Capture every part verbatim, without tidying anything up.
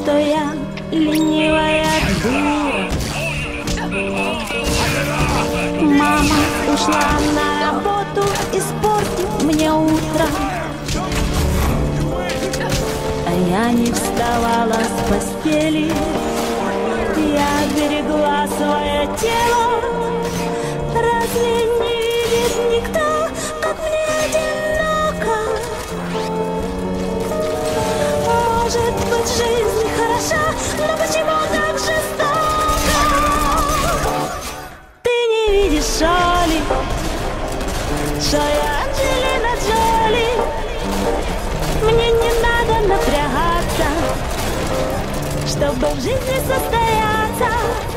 что я ленивая дура. Мама ушла на работу, испортив мне утро. А я не вставала с постели, я берегла свое тело. Разве не видит никто, как мне одиноко? Может быть, жизнь хороша, но почему так жестоко? Ты не видишь, что ли, что я Анджелина Джоли? Мне не надо напрягаться, чтобы в жизни состояться.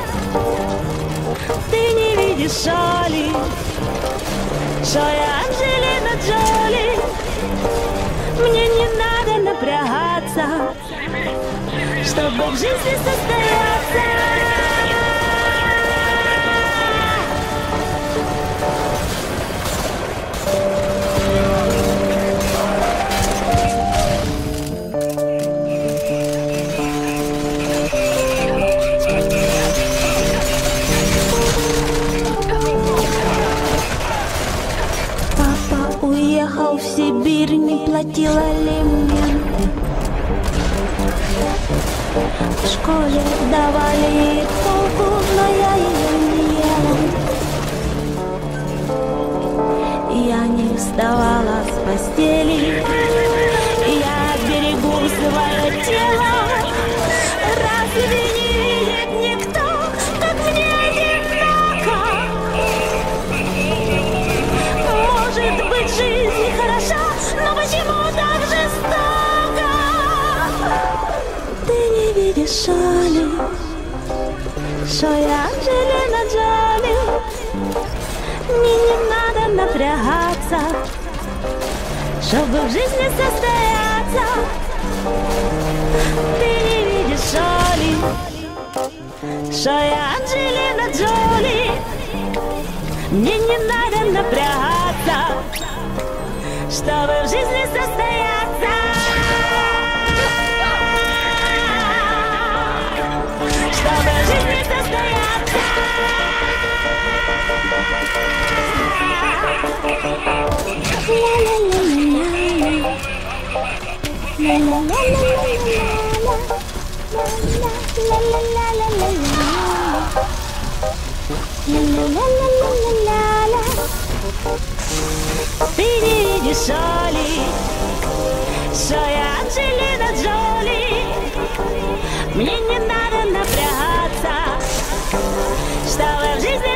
Ты не видишь, что ли, что я Анджелина Джоли? Мне не надо напрягаться, чтобы в жизни состояться. Уехал в Сибирь, не платил алименты. В школе давали колку, но я ее не ела. Я не вставала с постели, я берегу свое тело. Разве не видит никто, как мне одиноко? Может быть, жизнь хороша, но почему так жестоко? Ты не видишь, что ли, что я Анджелина Джоли? Мне не надо напрягаться, чтобы в жизни состояться. Ты не видишь, что ли, что я Анджелина Джоли? Мне не надо напрягаться, чтобы в жизни состояться. Чтобы в жизни состояться. Ты не видишь, что ли, что я Анджелина Джоли? Мне не надо напрягаться, чтобы в жизни